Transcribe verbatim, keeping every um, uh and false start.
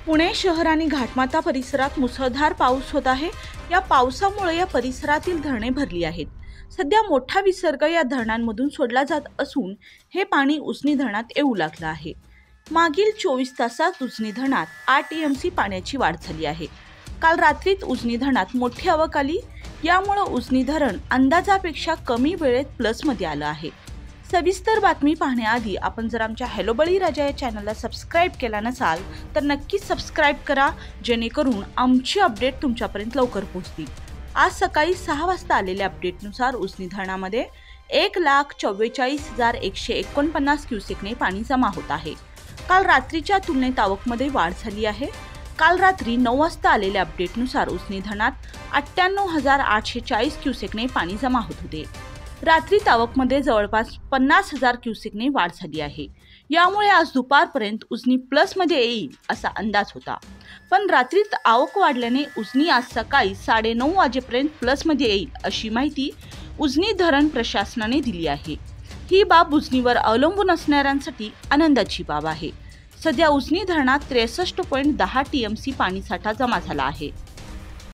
पुणे शहर आणि घाटमाता परिसरात मुसळधार पाऊस होत आहे। या पावसामुळे या परिसरातील धरणे भरली आहेत। सध्या मोठा विसर्ग या धरणांमधून सोडला जात असून हे पाणी उजनी धरणात येऊ लागलं आहे। मागील चोवीस तासात उजनी धरणात आठ टीएमसी पाण्याची वाढ झाली आहे। काल रात्रीत उजनी धरणात मोठी आवक आली, यामुळे उजनी धरण अंदाजापेक्षा कमी वेळेत प्लसमध्ये आलं आहे। सविस्तर बातमी पाहण्याआधी आपण जर आमच्या हॅलो बळीराजा या चॅनलला सबस्क्राईब केला नसाल तर नक्कीच सबस्क्राईब करा, जेणेकरून आमची अपडेट तुमच्यापर्यंत लवकर पोहोचतील। आज सकाळी सहा वाजता आलेल्या अपडेटनुसार उजनी धरणामध्ये एक लाख चव्वेचाळीस हजार एकशे एकोणपन्नास क्युसेकने पाणी जमा होत आहे। काल रात्रीच्या तुलनेत आवकमध्ये वाढ झाली आहे। काल रात्री नऊ वाजता आलेल्या अपडेटनुसार उजनी धरणात अठ्ठ्याण्णव हजार आठशे चाळीस क्युसेकने पाणी जमा होत होते। रात्री आवकमध्ये जवळपास पन्नास हजार क्युसेकने वाढ झाली आहे। यामुळे आज दुपारपर्यंत उजनी प्लसमध्ये येईल असा अंदाज होता, पण रात्रीत आवक वाढल्याने उजनी आज सकाळी साडे नऊ वाजेपर्यंत प्लसमध्ये येईल अशी माहिती उजनी धरण प्रशासनाने दिली आहे। ही बाब उजनीवर अवलंबून असणाऱ्यांसाठी आनंदाची बाब आहे। सध्या उजनी धरणात त्रेसष्ट पॉईंट दहा टीएमसी पाणीसाठा जमा झाला आहे।